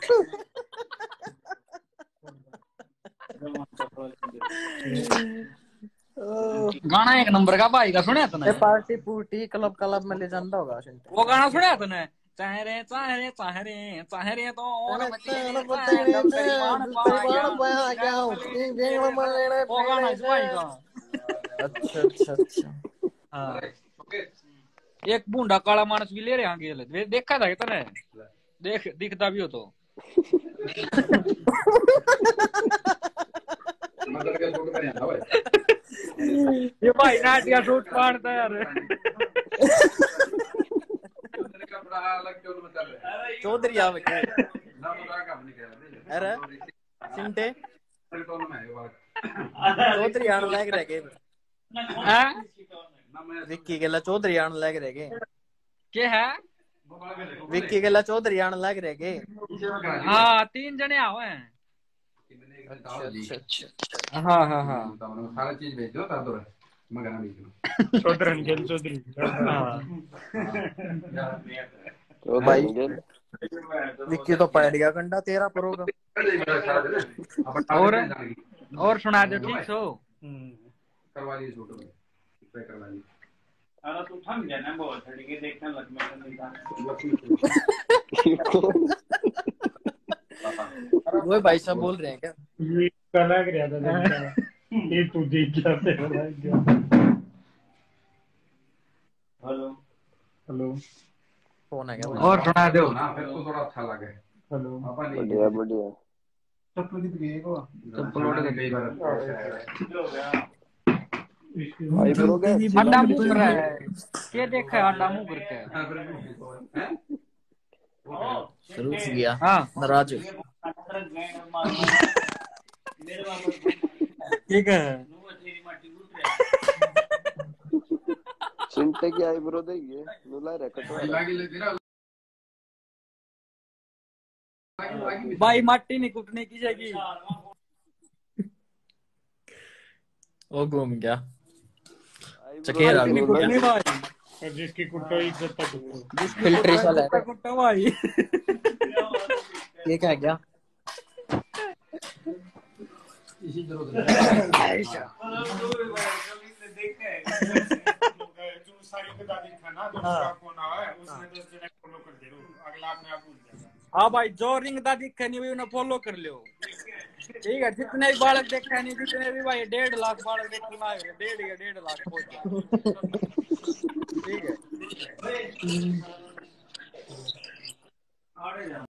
गाना एक नंबर का भाई का सुना तूने? पार्टी पूर्टी क्लब क्लब में ले जाता होगा वो गाना सुना तूने? चाहरे चाहरे चाहरे चाहरे तो और वो गाना इस भाई का। अच्छा अच्छा अच्छा। हाँ एक बूंदा काला मानस भी ले रहे आगे देखा था तूने? देख दिखता भी हो तो ये भाई नाटिया सूट पहनता है यार। चौधरी आवे के अरे चिंटे चौधरी आने लग रहे के विक्की गेला चौधरी आने लग रहे के है विक्की गेला चौधरी आने लग रहे के। हाँ 3 जने आवे हैं। अच्छा अच्छा अच्छा। हाँ हाँ हाँ सारा चीज भेज दो तब मगर चौधरी तो भाई विक्की तो पढ़ गया कंडा तेरा परोगा। और सुना दो ठीक सो करवा ली फोटो में करवा ली। अरे तू थम गया ना बहुत थड़ी के देखने लग मैं वो भाई साहब बोल रहे हैं क्या? ये लग रहा था ये तू देख क्या तेरा लग गया। हेलो हेलो फोन है क्या? और सुना दो ना फिर तो थोड़ा अच्छा लगे। हेलो बढ़िया बढ़िया चप्पल की गए को चप्पल उड़ गई कई बार हो गया भाई ब्रो क्या अड्डा मुंह कर रहा है ये देखा है अड्डा मुंह करके शुरू से गया हाँ नाराज ठीक है। चिंटे की आई ब्रो देगी नुला रखो भाई माटी नहीं कुटने की जाएगी वो घूम गया चकेरा कुटनी भाई और जिसकी कुट्टो इज्जत तक फिल्ट्री वाला है कुट्टा भाई ये क्या गया इसी तरह हाँ भाई जो रिंग दा दिखे नहीं उन्हें फॉलो कर लियो ठीक है। जितने भी बालक देखा नहीं जितने भी भाई 1.5 लाख बालक देखने में आए 1.5 लाख पहुंच ठीक है।